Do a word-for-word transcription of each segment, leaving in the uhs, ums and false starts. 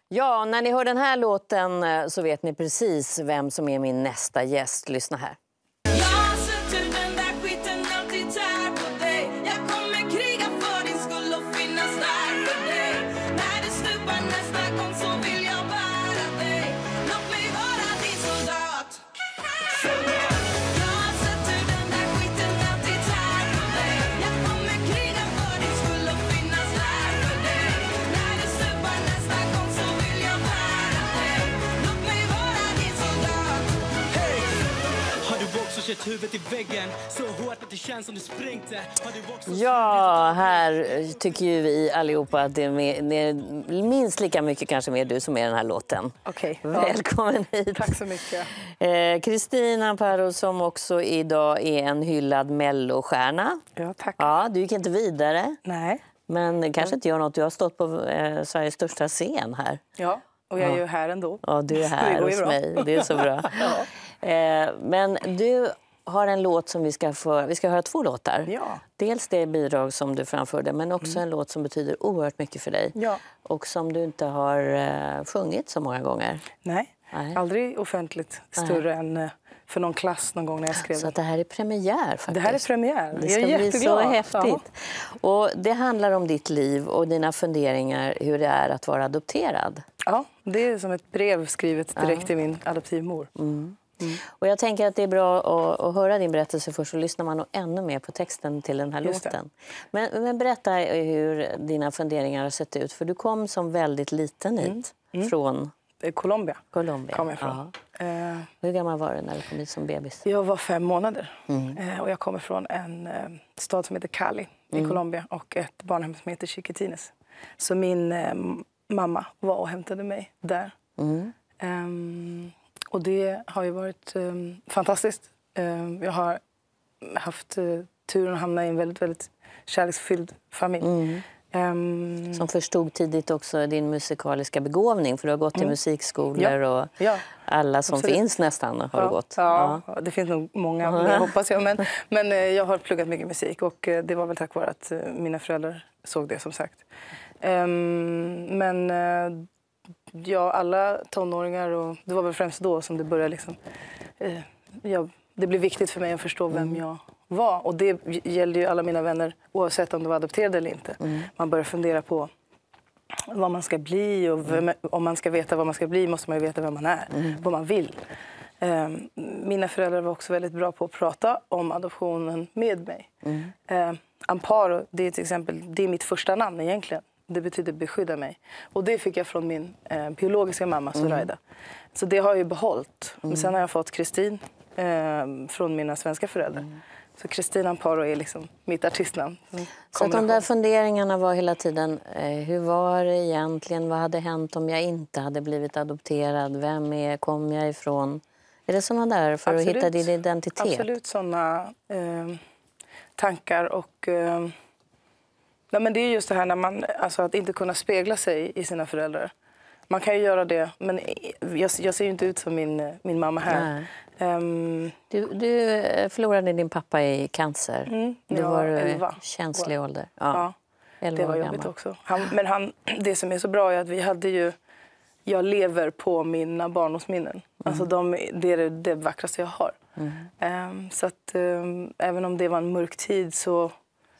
Ja, när ni hör den här låten så vet ni precis vem som är min nästa gäst. Lyssna här. Huvudet i väggen så hårt att det känns som det sprängte. Ja, här tycker ju vi allihopa att det är, med, det är minst lika mycket kanske mer du som är den här låten. Okej. Okay. Välkommen ja. hit. Tack så mycket. Kristin eh, Amparo som också idag är en hyllad mellostjärna. Ja, tack. Ja, du gick inte vidare. Nej. Men kanske inte gör något. Du har stått på eh, Sveriges största scen här. Ja, och jag är ju här ändå. Ja, du är här hos mig. Det är så bra. ja. eh, men du har en låt som vi ska få, vi ska höra två låtar. Ja. Dels det bidrag som du framförde, men också mm. en låt som betyder oerhört mycket för dig. Ja. Och som du inte har uh, sjungit så många gånger. Nej, Nej. aldrig offentligt större Nej. än uh, för någon klass någon gång när jag skrev. Så att det här är premiär faktiskt. Det här är premiär. Det ska jag är bli så häftigt. Ja. Och det handlar om ditt liv och dina funderingar hur det är att vara adopterad. Ja, det är som ett brev skrivet direkt ja. till min adoptivmor. Mm. Mm. Och jag tänker att det är bra att, att höra din berättelse först, så lyssnar man nog ännu mer på texten till den här Just låten. Men, men berätta hur dina funderingar har sett ut, för du kom som väldigt liten hit mm. Mm. från Colombia. Colombia. Kom jag ifrån. Uh, hur gammal var du när du kom hit som bebis? Jag var fem månader mm. uh, och jag kommer från en uh, stad som heter Cali mm. i Colombia och ett barnhem som heter Chiquitines. Så min uh, mamma var och hämtade mig där. Mm. Um, Och det har ju varit um, fantastiskt. Um, jag har haft uh, turen att hamna i en väldigt, väldigt kärleksfylld familj. Mm. Um, Som förstod tidigt också din musikaliska begåvning. För du har gått mm. till musikskolor ja. och ja. alla som Absolut. finns nästan har ja. du gått. Ja. ja, det finns nog många, mm. hoppas jag. Men, men uh, jag har pluggat mycket musik och uh, det var väl tack vare att uh, mina föräldrar såg det som sagt. Um, men... Uh, Ja, alla tonåringar, och det var väl främst då som det började liksom, eh, ja, det blev viktigt för mig att förstå vem mm. jag var. Och det gällde ju alla mina vänner oavsett om de var adopterade eller inte. Mm. Man börjar fundera på vad man ska bli, och vem, om man ska veta vad man ska bli måste man ju veta vem man är, mm. vad man vill. Eh, mina föräldrar var också väldigt bra på att prata om adoptionen med mig. Mm. Eh, Amparo, det är till exempel, det är mitt första namn egentligen. Det betyder beskydda mig. Och det fick jag från min eh, biologiska mamma, Zoraida. Mm. Så det har jag ju behållit. Mm. Men sen har jag fått Kristin eh, från mina svenska föräldrar. Mm. Så Kristin Amparo är liksom mitt artistnamn. Så att de där funderingarna var hela tiden, eh, hur var det egentligen? Vad hade hänt om jag inte hade blivit adopterad? Vem är, kom jag ifrån? Är det sådana där för Absolut. att hitta din identitet? Absolut sådana eh, tankar och... Eh, Nej, men det är just det här när man, alltså att inte kunna spegla sig i sina föräldrar. Man kan ju göra det, men jag, jag ser ju inte ut som min, min mamma här. Um, du, du förlorade din pappa i cancer. Mm, du var var elva känslig år. ålder. Ja, ja det var jobbigt gammal. också. Han, men han, det som är så bra är att vi hade ju, jag lever på mina barndomsminnen. Mm. Alltså de, det är det, det vackraste jag har. Mm. Um, så att um, även om det var en mörk tid så...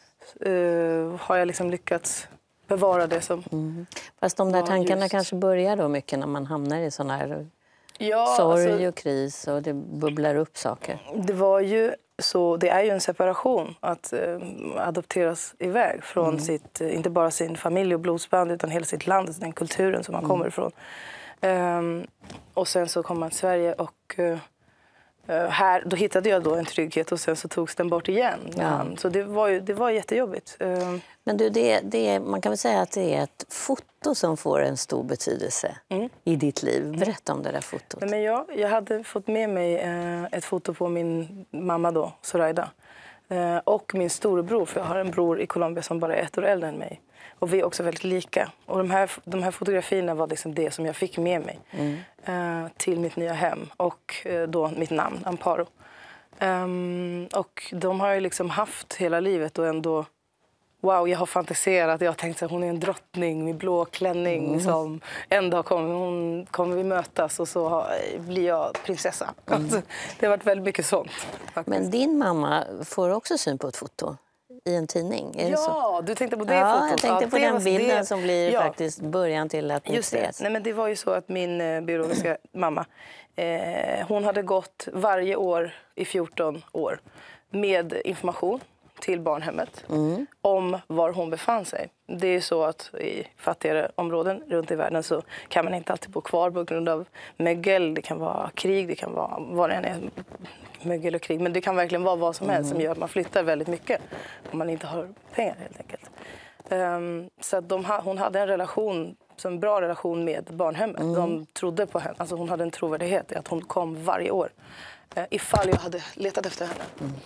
Uh, har jag liksom lyckats bevara det som... Mm. Fast de där tankarna just. kanske börjar då mycket när man hamnar i sån här ja, sorg alltså, och kris och det bubblar upp saker. Det var ju så, det är ju en separation att uh, adopteras iväg från mm. sitt, inte bara sin familj och blodsband utan hela sitt land, den kulturen som man mm. kommer ifrån. Um, och sen så kom man till Sverige och... Uh, Uh, här, då hittade jag då en trygghet och sen så togs den bort igen. Ja. Så det var, ju, det var jättejobbigt. Uh, Men du, det, det, man kan väl säga att det är ett foto som får en stor betydelse mm. i ditt liv. Berätta om det där fotot. Nej, men jag, jag hade fått med mig uh, ett foto på min mamma då, Zoraida. Uh, och min storebror, för jag har en bror i Colombia som bara är ett år äldre än mig. Och vi är också väldigt lika. Och de här, de här fotografierna var liksom det som jag fick med mig mm. uh, till mitt nya hem. Och uh, då mitt namn, Amparo. Um, och de har jag liksom haft hela livet och ändå wow, jag har fantiserat. Jag har tänkt att hon är en drottning med blå klänning. Mm. Som en dag kommer, hon, kommer vi mötas och så har, blir jag prinsessa. Mm. Alltså, det har varit väldigt mycket sånt. Faktiskt. Men din mamma får också syn på ett foto i en tidning, är ja, det så? Du tänkte på det ja, fotot. Jag tänkte ja, på den bilden det, som blir ja. faktiskt början till att Just det. Nej, men det var ju så att min eh, biologiska mamma, eh, hon hade gått varje år i fjorton år med information till barnhemmet mm. om var hon befann sig. Det är så att i fattigare områden runt i världen så kan man inte alltid bo kvar på grund av mögel. Det kan vara krig, det kan vara vad det än är, mögel och krig. Men det kan verkligen vara vad som helst mm. som gör att man flyttar väldigt mycket om man inte har pengar helt enkelt. Um, så att de ha, hon hade en relation, så en bra relation med barnhemmet. Mm. De trodde på henne. Alltså hon hade en trovärdighet i att hon kom varje år. Uh, ifall jag hade letat efter henne.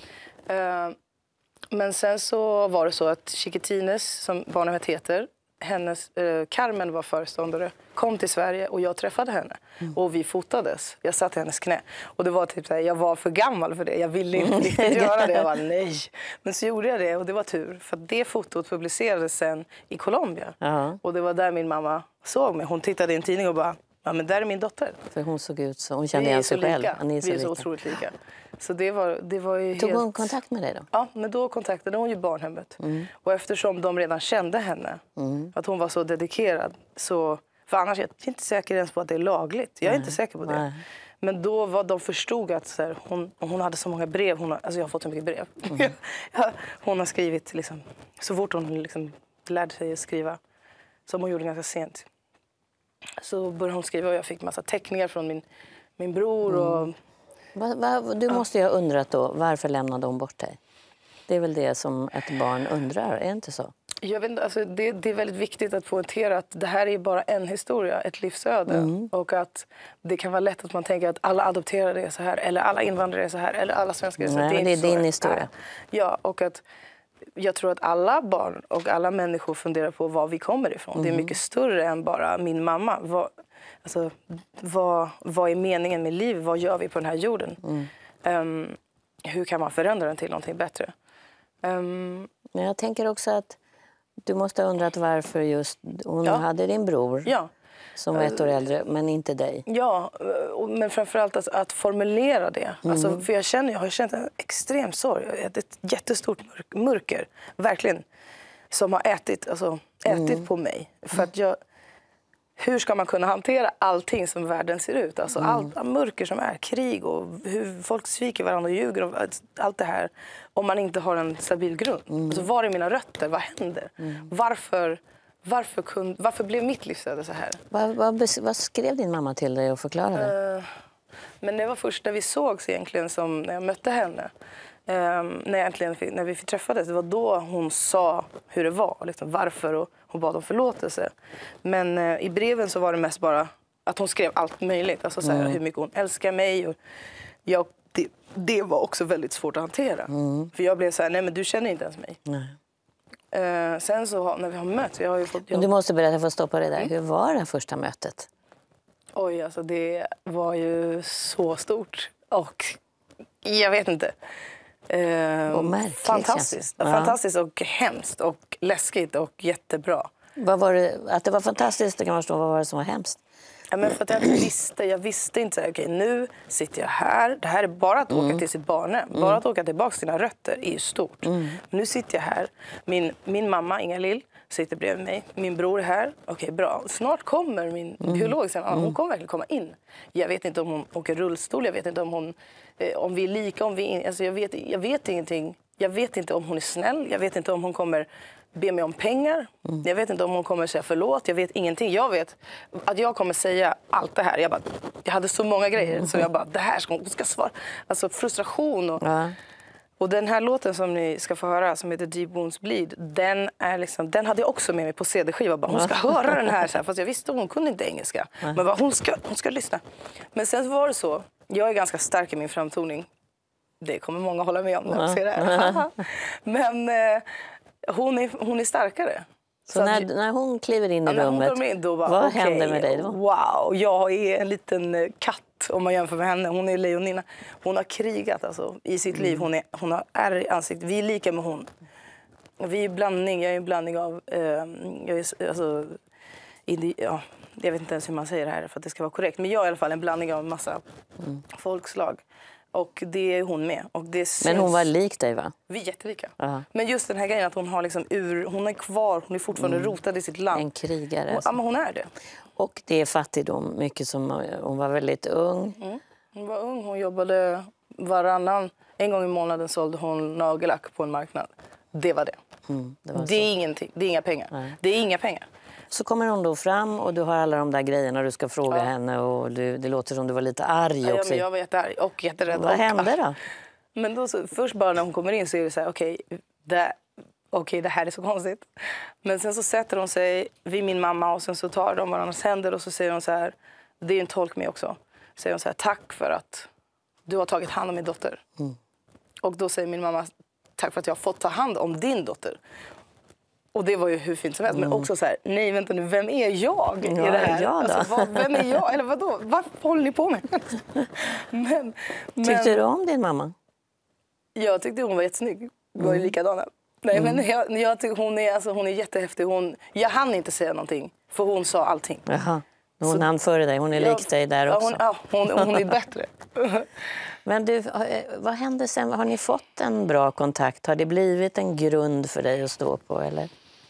Mm. Uh, Men sen så var det så att Chiquitines, som barnhemmet heter, hennes, eh, Carmen var föreståndare, kom till Sverige och jag träffade henne. Mm. Och vi fotades. Jag satt i hennes knä. Och det var typ så här, jag var för gammal för det. Jag ville inte riktigt göra det. Jag var nej. Men så gjorde jag det och det var tur. För det fotot publicerades sen i Colombia. Uh-huh. Och det var där min mamma såg mig. Hon tittade i en tidning och bara, ja men där är min dotter. För hon såg ut så, hon kände igen sig själv. Ni är så, vi är så otroligt lika. Så det var, det var ju Tog helt... hon kontakt med dig då? Ja, men då kontaktade hon ju barnhemmet. Mm. Och eftersom de redan kände henne, mm. att hon var så dedikerad, så... För annars är jag inte säker ens på att det är lagligt. Jag är Nej. inte säker på det. Nej. Men då var de förstod att så här, hon, hon hade så många brev. Hon har, alltså jag har fått så mycket brev. Mm. ja, hon har skrivit, liksom, så fort hon liksom lärde sig att skriva, som hon gjorde ganska sent. Så började hon skriva och jag fick massa teckningar från min, min bror och... Mm. Va, va, du måste ju ha undrat då, varför lämnade hon bort dig? Det är väl det som ett barn undrar, är det inte så? Jag vet inte, alltså det, det är väldigt viktigt att poängtera att det här är bara en historia, ett livsöde. Mm. Och att det kan vara lätt att man tänker att alla adopterade är så här, eller alla invandrare är så här, eller alla svenskar är så här. Nej, det är, det är din historia. Ja, och att jag tror att alla barn och alla människor funderar på var vi kommer ifrån. Mm. Det är mycket större än bara min mamma. Vad, alltså, vad, vad är meningen med liv? Vad gör vi på den här jorden? Mm. Um, hur kan man förändra den till någonting bättre? Um, Men jag tänker också att du måste ha undrat varför just hon ja. hade din bror ja. som var ett år äldre, men inte dig. Ja, men framförallt att, att formulera det. Mm. Alltså, för jag, känner, jag har känt en extrem sorg, ett jättestort mörker, verkligen, som har ätit, alltså, ätit mm. på mig. För att jag... Hur ska man kunna hantera allting som världen ser ut? Alltså mm. allt mörker som är, krig och hur folk sviker varandra och ljuger och allt det här. Om man inte har en stabil grund. Mm. Alltså, var är mina rötter? Vad händer? Mm. Varför, varför, kun, varför blev mitt livsöde så här? Vad, vad, vad skrev din mamma till dig och förklarade? Uh, men det var först när vi sågs egentligen, som när jag mötte henne. Um, när, jag äntligen fick, när vi träffades, det var då hon sa hur det var, liksom, varför, och hon bad om förlåtelse. Men uh, i breven så var det mest bara att hon skrev allt möjligt, alltså, så här, mm. hur mycket hon älskar mig. Och jag, det, det var också väldigt svårt att hantera. Mm. För jag blev så här, nej men du känner inte ens mig. Nej. Uh, sen så när vi har mött, jag har ju fått... Jag... Du måste berätta för att stoppa det där. Mm. Hur var det första mötet? Oj, alltså det var ju så stort. Och jag vet inte. Eh, och märkligt, fantastiskt. Ja. Fantastiskt och hemskt och läskigt och jättebra. Vad var det, att det var fantastiskt, det kan man förstå. Vad var det som var hemskt? Ja, men för att jag inte visste, jag visste inte så här, okej, nu sitter jag här. Det här är bara att åka mm. till sitt barnhem. Mm. Bara att åka tillbaka till sina rötter är ju stort. Mm. Nu sitter jag här. Min, min mamma, Inga Lill, sitter bredvid mig. Min bror är här. Okej, bra. Snart kommer min mm. biolog. Sen, mm. Hon kommer verkligen komma in. Jag vet inte om hon åker rullstol. Jag vet inte om hon... Eh, om vi är lika, om vi... Alltså jag, vet, jag vet ingenting. Jag vet inte om hon är snäll. Jag vet inte om hon kommer be mig om pengar. Mm. Jag vet inte om hon kommer säga förlåt. Jag vet ingenting. Jag vet att jag kommer säga allt det här. Jag, bara, jag hade så många grejer. Mm. Så jag bara, det här ska hon ska svara. Alltså frustration och... Ja. Och den här låten som ni ska få höra, som heter Deep Wounds Bleed, den, är liksom, den hade jag också med mig på C D-skiva. Bara, hon ska höra den här, så här. Fast jag visste att hon kunde inte engelska. Men bara, hon, ska, hon ska lyssna. Men sen var det så, jag är ganska stark i min framtoning. Det kommer många hålla med om när de ser det här. Men eh, hon, är, hon är starkare. Så, så när, att, när hon kliver in i ja, rummet, in, då bara, vad okay, händer med dig då? Wow, jag är en liten katt om man jämför med henne. Hon är lejonina. Hon har krigat alltså, i sitt mm. liv. Hon, är, hon har ärr i ansiktet. Vi är lika med hon. Vi är blandning, jag är en blandning av... Eh, jag, är, alltså, indi, ja, jag vet inte ens hur man säger det här för att det ska vara korrekt. Men jag är i alla fall en blandning av en massa mm. folkslag. Och det är hon med. Och det syns... Men hon var lik dig, va? Vi är jättelika. Uh-huh. Men just den här grejen att hon har liksom ur... Hon är kvar, hon är fortfarande mm. rotad i sitt land. En krigare. Och, ja, men hon är det. Och det är fattigdom, mycket som... Hon var väldigt ung. Mm. Hon var ung, hon jobbade varannan. En gång i månaden sålde hon nagellack på en marknad. Det var det. Mm, det, var det är ingenting, det är inga pengar. Nej. Det är inga pengar. Så kommer hon då fram och du har alla de där grejerna du ska fråga ja. henne och du, det låter som du var lite arg ja, också. Ja, men jag var jättearg och jätterädd. Vad hände då? Men då så, först bara när hon kommer in så är det så här, okej, okay, det, okay, det här är så konstigt. Men sen så sätter hon sig vid min mamma och sen så tar de varandras händer och så säger hon så här, det är en tolk med också. Säger hon så här, tack för att du har tagit hand om min dotter. Mm. Och då säger min mamma, tack för att jag har fått ta hand om din dotter. Och det var ju hur fint som helst. Mm. Men också så här, nej vänta nu, vem är jag i ja, det här? Jag då? Alltså, vad, vem är jag? Eller vadå? Vad håller ni på med? men, men, tyckte du om din mamma? Jag tyckte hon var jättesnygg. Vi var ju likadana. Nej, mm. men jag, jag tycker hon är, alltså, hon är jättehäftig. Hon, jag hann inte säga någonting, för hon sa allting. Jaha. Hon så, hann före dig, hon är lik dig där ja, också. Hon, ja, hon, hon är bättre. Men du, vad hände sen? Har ni fått en bra kontakt? Har det blivit en grund för dig att stå på, eller?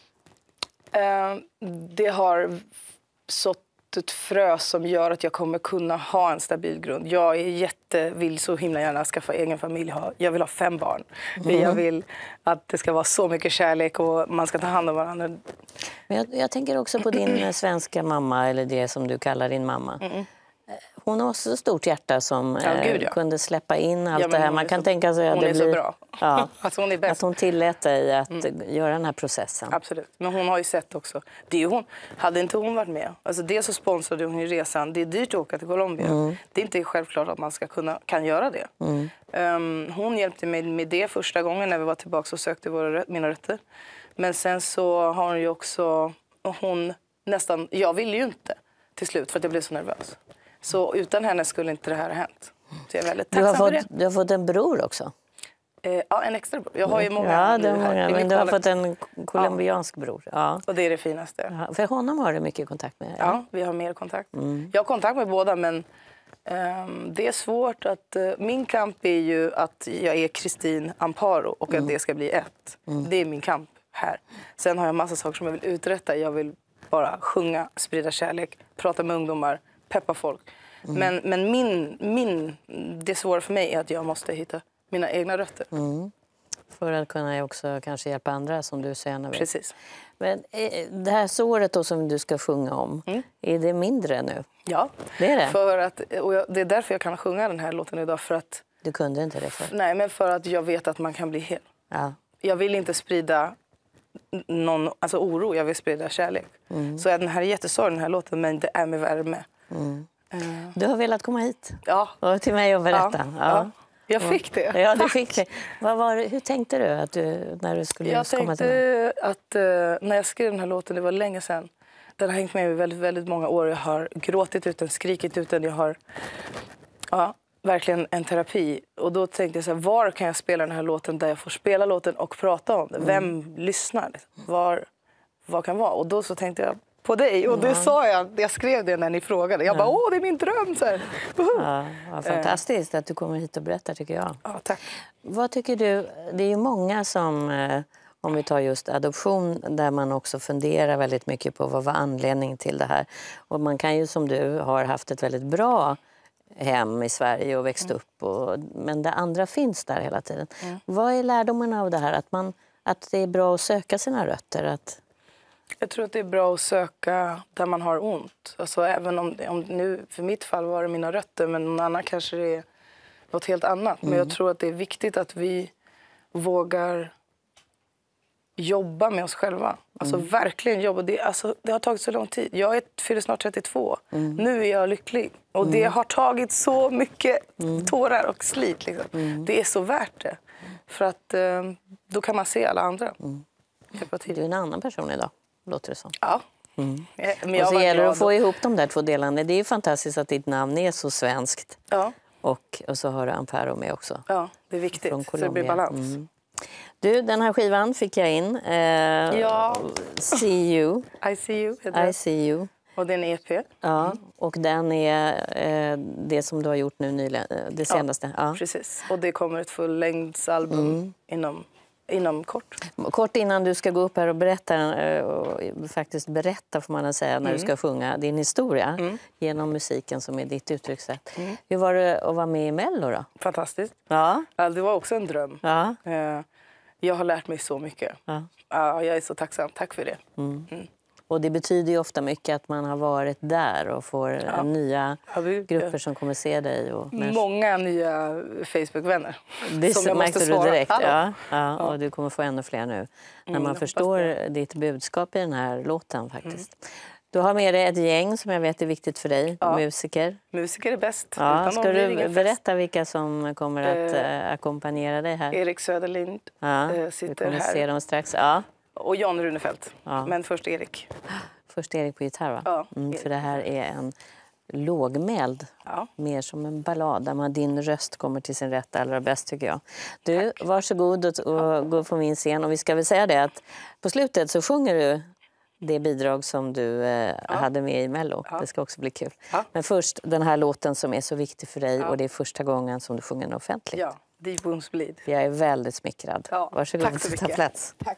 Uh, det har sått ett frö som gör att jag kommer kunna ha en stabil grund. Jag är jätte, vill så himla gärna skaffa egen familj. Jag vill ha fem barn. Mm. Jag vill att det ska vara så mycket kärlek och man ska ta hand om varandra. Men jag, jag tänker också på din svenska mamma, eller det som du kallar din mamma. Mm. Hon har också ett stort hjärta som ja, eh, Gud, ja. kunde släppa in allt ja, det här. Man kan så, tänka sig att hon det är blir, så bra. Ja, alltså hon är bäst. Att hon tillät dig att mm. göra den här processen. Absolut. Men hon har ju sett också. Det är hon. Hade inte hon varit med. Alltså det så sponsrade hon ju resan. Det är dyrt att åka till Colombia. Mm. Det är inte självklart att man ska kunna, kan göra det. Mm. Um, hon hjälpte mig med det första gången när vi var tillbaka och sökte våra, mina rötter. Men sen så har hon ju också... Hon nästan... Jag ville ju inte till slut för att jag blev så nervös. Så utan henne skulle inte det här ha hänt. Så jag är väldigt tacksam du har fått, för det. Du har fått en bror också? Eh, ja, en extra bror. Jag har ju många. Ja, det är många, men du har fått en colombiansk ja. bror. Ja. Och det är det finaste. Ja, för honom har du mycket kontakt med? Ja, ja vi har mer kontakt. Mm. Jag har kontakt med båda, men um, det är svårt att... Uh, min kamp är ju att jag är Kristin Amparo och mm. att det ska bli ett. Mm. Det är min kamp här. Sen har jag massa saker som jag vill uträtta. Jag vill bara sjunga, sprida kärlek, prata med ungdomar, peppa folk. Mm. Men, men min, min, det svåra för mig är att jag måste hitta mina egna rötter. Mm. För att kunna också kanske hjälpa andra som du säger. Precis. Men det här såret då som du ska sjunga om, mm. är det mindre nu? Ja, det är det. För att, och jag, det är därför jag kan sjunga den här låten idag. För att, du kunde inte det för? Nej, men för att jag vet att man kan bli hel. Ja. Jag vill inte sprida någon, alltså oro, jag vill sprida kärlek. Mm. Så den här är jättesorg, den här låten, men det är med värme. Mm. Uh. Du har velat komma hit ja. och till mig och berätta. Ja. Ja. Ja. Jag fick det. Ja, du fick det. Vad var det? Hur tänkte du, att du när du skulle jag komma till mig? Jag tänkte att uh, när jag skrev den här låten, det var länge sedan. Den har hängt med mig väldigt, väldigt många år. Jag har gråtit ut den, skrikit ut den. Jag har ja, verkligen en terapi. Och då tänkte jag så här, var kan jag spela den här låten där jag får spela låten och prata om det? Vem mm. lyssnar? Var, var kan vara? Och då så tänkte jag på dig. Och det ja. sa jag, jag skrev det när ni frågade. Jag ja. bara, åh det är min dröm! Så här. Ja, ja, fantastiskt att du kommer hit och berättar, tycker jag. Ja, tack. Vad tycker du? Det är ju många som, om vi tar just adoption, där man också funderar väldigt mycket på vad var anledningen till det här. Och man kan ju, som du har haft ett väldigt bra hem i Sverige och växt mm. upp. Och, men det andra finns där hela tiden. Mm. Vad är lärdomen av det här? Att, man, att det är bra att söka sina rötter? Att... Jag tror att det är bra att söka där man har ont. Alltså, även om, om nu, för mitt fall var det mina rötter, men någon annan kanske det är något helt annat. Mm. Men jag tror att det är viktigt att vi vågar jobba med oss själva. Alltså mm. verkligen jobba. Det, alltså, det har tagit så lång tid. Jag är fyller snart trettiotvå. Mm. Nu är jag lycklig. Och mm. det har tagit så mycket mm. tårar och slit. Liksom. Mm. Det är så värt det. För att eh, då kan man se alla andra. Mm. Du är en annan person idag, låter det som. Ja. Mm. Men jag och så gäller det att få ihop de där två delarna. Det är ju fantastiskt att ditt namn är så svenskt. Ja. Och, och så har du Amparo med också. Ja, det är viktigt. Så det blir balans. Mm. Du, den här skivan fick jag in. Eh, Ja. See You. I see you. heter I det. see you. Och det är en E P. Ja, och den är eh, det som du har gjort nu nyligen, eh, det senaste. Ja. Precis. Och det kommer ett fullängdsalbum mm. inom, inom kort. Kort innan du ska gå upp här och berätta, eh, och faktiskt berätta får man säga, när mm. du ska sjunga din historia mm. genom musiken som är ditt uttryckssätt. Mm. Hur var det att vara med i Mello då? Fantastiskt. Ja. Ja, det var också en dröm. Ja. Eh, jag har lärt mig så mycket. Ja. Ja, jag är så tacksam. Tack för det. Mm. Mm. Och det betyder ju ofta mycket att man har varit där och får ja. nya ja, vi, grupper som kommer se dig. Och många nya Facebook-vänner. Det som jag märkte måste du svara. direkt. Ja, ja, ja. Och du kommer få ännu fler nu. Mm, när man mm, förstår ditt budskap i den här låten faktiskt. Mm. Du har med dig ett gäng som jag vet är viktigt för dig. Ja. Musiker. Musiker är bäst. Ja, ska du berätta vilka som kommer att äh, ackompanjera dig här? Erik Söderlind ja, äh, sitter du kommer här. Se dem strax. Ja. Och Jan Runefelt. Ja. Men först Erik. Först Erik på gitarr, va? Ja. Mm, för det här är en lågmäld, ja. mer som en ballad där man, din röst kommer till sin rätt allra bäst tycker jag. Du, tack. Varsågod och, och ja. gå på min scen. Och vi ska väl säga det att på slutet så sjunger du det bidrag som du eh, ja. hade med i Mello. Ja. Det ska också bli kul. Ja. Men först den här låten som är så viktig för dig ja. och det är första gången som du sjunger den offentligt. Ja, Deep Wounds Bleed. Jag är väldigt smickrad. Ja. Varsågod Tack så mycket. Ta plats. Tack.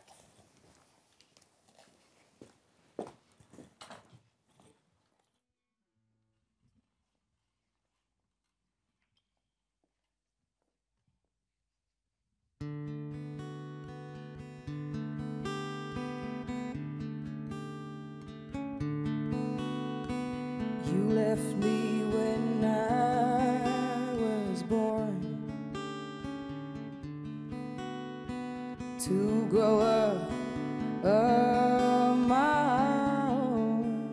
You left me when I was born to grow up of my own.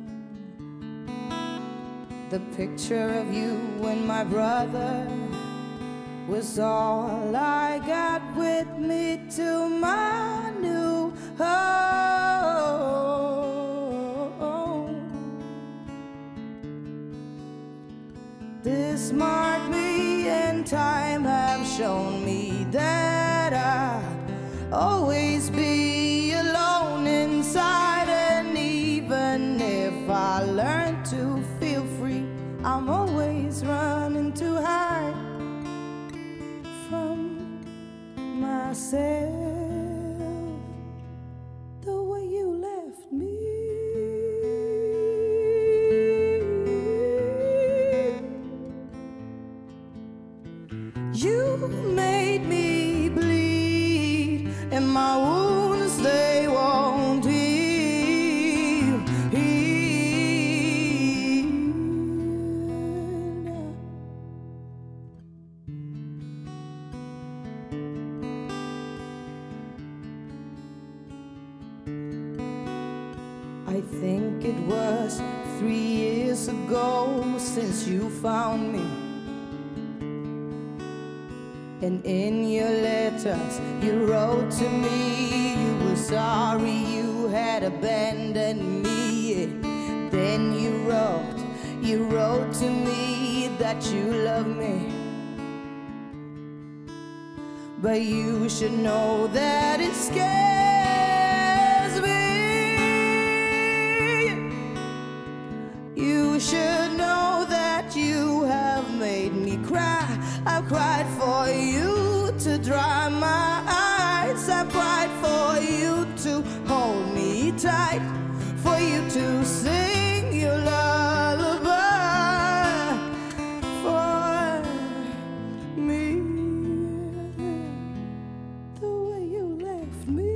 The picture of you and my brother was all I got with me to my new home. This marked me and time have shown me that I'll always be alone inside. And even if I learn to feel free, I'm always running to hide from myself. The way you left me, you made me bleed, and my wounds, they won't heal, heal. I think it was three years ago since you found me. And in your letters you wrote to me, you were sorry you had abandoned me. Then you wrote, you wrote to me that you love me. But you should know that it scares me. You should know that you have made me cry. I've cried for you to dry my eyes. I've cried for you to hold me tight, for you to sing your lullaby for me. The way you left me,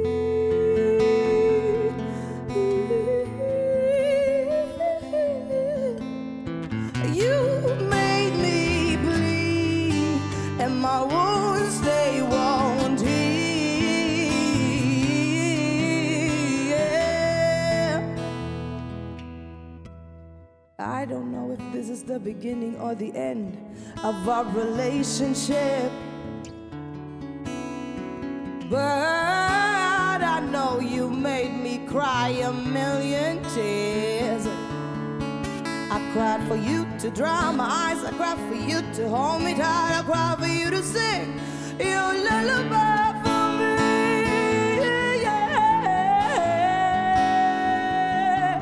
you made me bleed, and my wounds, they won't heal. Yeah. I don't know if this is the beginning or the end of our relationship, but I know you made me cry a million tears. I cried for you to dry my eyes. I cried for you to hold me tight. I cried for you to sing your lullaby for me. Yeah.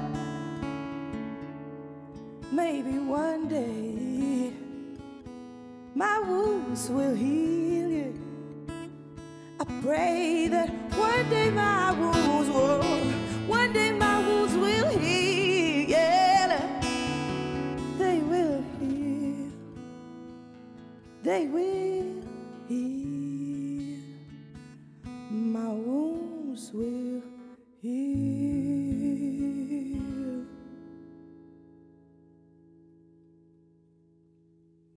Maybe one day my wounds will heal you. I pray that one day my wounds will, one day my wounds will heal. Yeah, they will heal. They will heal. My wounds will heal.